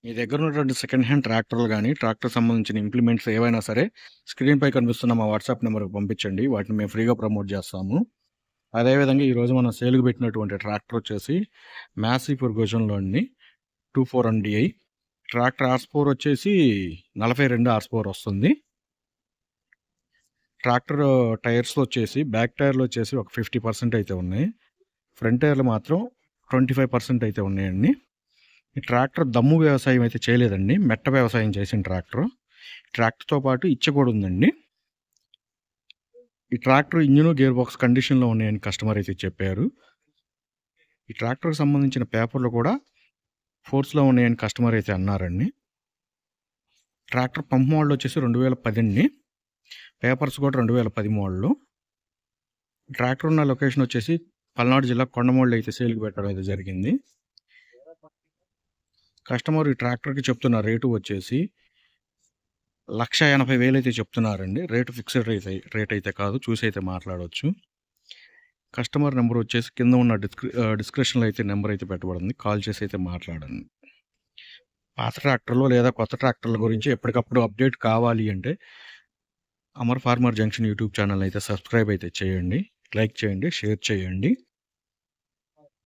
మీ దగ్గర ఉన్నటువంటి second hand ట్రాక్టర్లు గానీ, ట్రాక్టర్ సంబంధించిన ఇంప్లిమెంట్స్ ఏవైనా సరే, స్క్రీన్‌పై కనిపిస్తున్న మా వాట్సాప్ నంబర్‌కి పంపించండి. వాటిని మేము ఫ్రీగా ప్రమోట్ చేస్తాము. అదేవిధంగా ఈరోజు మనం సేల్‌కి పెట్టినటువంటి ట్రాక్టర్ వచ్చేసి మ్యాసీ ఫెర్గూసన్‌లోని 24 DI. ట్రాక్టర్ హార్స్ పవర్ వచ్చేసి 42 హార్స్ పవర్ వస్తుంది. ట్రాక్టర్ టైర్స్‌లో వచ్చేసి బ్యాక్ టైర్‌లు వచ్చేసి ఒక 50% అయితే ఉన్నాయి. ఫ్రంట్ టైర్‌లు మాత్రం 25% అయితే ఉన్నాయండి. ఈ ట్రాక్టర్ దమ్ము వ్యవసాయం అయితే చేయలేదండి. మెట్ట వ్యవసాయం చేసిన ట్రాక్టర్. ట్రాక్టర్‌తో పాటు ఇచ్చ కూడా ఉందండి. ఈ ట్రాక్టర్ ఇంజిన్, గేర్ బాక్స్ కండిషన్‌లో ఉన్నాయని కస్టమర్ అయితే చెప్పారు. ఈ ట్రాక్టర్‌కి సంబంధించిన పేపర్లు కూడా ఫోర్స్‌లో ఉన్నాయని కస్టమర్ అయితే అన్నారండి. ట్రాక్టర్ పంప్ మోడల్ వచ్చేసి 2010 అండి. పేపర్స్ కూడా 2010 మోడలు. ట్రాక్టర్ ఉన్న లొకేషన్ వచ్చేసి పల్నాడు జిల్లా కొండమూళ్ళు అయితే సేల్‌కి పెట్టడం అయితే జరిగింది. కస్టమర్ ఈ ట్రాక్టర్‌కి చెప్తున్న రేటు వచ్చేసి 1,80,000 అయితే చెప్తున్నారండి. రేటు ఫిక్స్డ్ రేట్ అయితే కాదు. చూసి అయితే మాట్లాడొచ్చు. కస్టమర్ నెంబర్ వచ్చేసి కింద ఉన్న డిస్క్రిప్షన్‌లో అయితే నెంబర్ అయితే పెట్టబడింది. కాల్ చేసి అయితే మాట్లాడండి. పాత ట్రాక్టర్లు లేదా కొత్త ట్రాక్టర్ల గురించి ఎప్పటికప్పుడు అప్డేట్ కావాలి అంటే Amar farmer junction YouTube channel అయితే సబ్స్క్రైబ్ అయితే చేయండి. లైక్ చేయండి, షేర్ చేయండి.